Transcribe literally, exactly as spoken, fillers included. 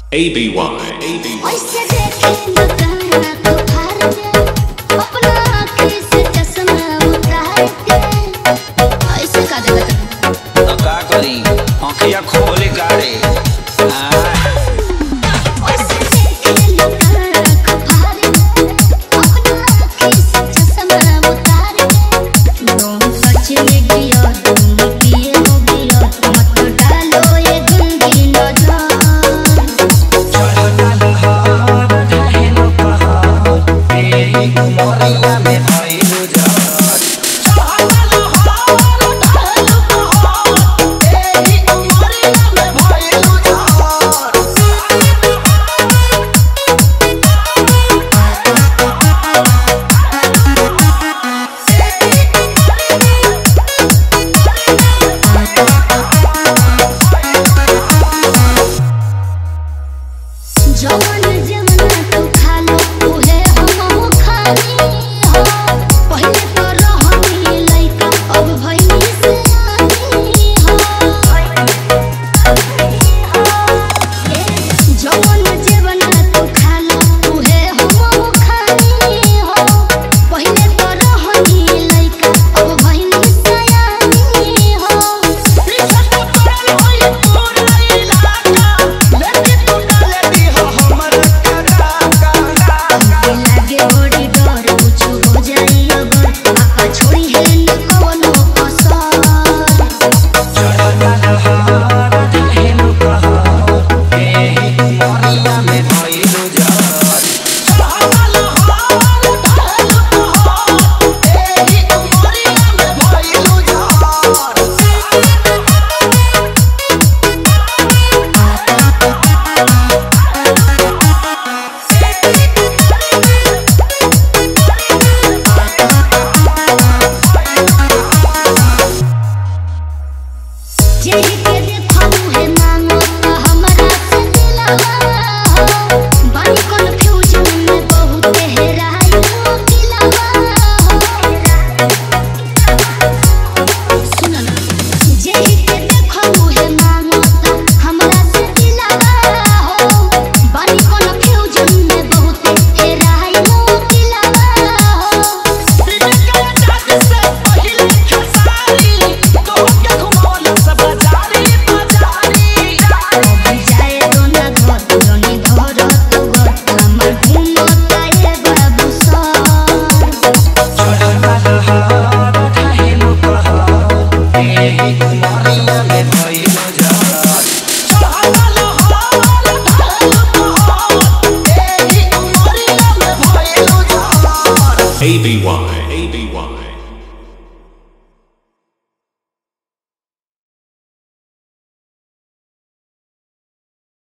A B Y A B Y ऐसे देखे मकाना को फाड़ के अपना आँखी से चश्मा उतार के ऐसे का देगा तो का करी आँखिया खोले गाड़े ऐसे देखे मकाना को फाड़ के अपना आँखी से चश्मा उतार के तुम सच में गिया तुम पिए हो गिया मत डालो ये गंदी नजर मोरिया में भइलु जर एही मोरिया में भइलु जर जवन जमना तो खा लो उहे हम खानी हो पहिले तो रहनी लइका अब भइनी सियानी हो जवन जमना तो खा लो उहे हम खानी हो पहिले तो रहनी लइका अब भइनी सियानी हो पीछा तो पड़ल होई पूरा इलाका लेके तू डाले दी हो हमर कटा लागे बड़ी डर कुछ हो जाई अगर आपा छोड़ी है न कवनो असर मोरिया में भइलु जर एही मोरिया में भइलु जर जेही के देखौ है मांगो तो हमरा से दिलवा हो बानी कन्फ्यूजन में बहुत हेराई हो दिलवा हो सुन ना जेही के देखौ है मांगो तो हमरा से दिलवा हो बानी कन्फ्यूजन में बहुत हेराई हो दिलवा हो जाए तो ना घर जनी घर तो घर हमर घूमता ये बाबू सर मोरिया में भइलु जर एही मोरिया में भइलु जर A B Y A B Y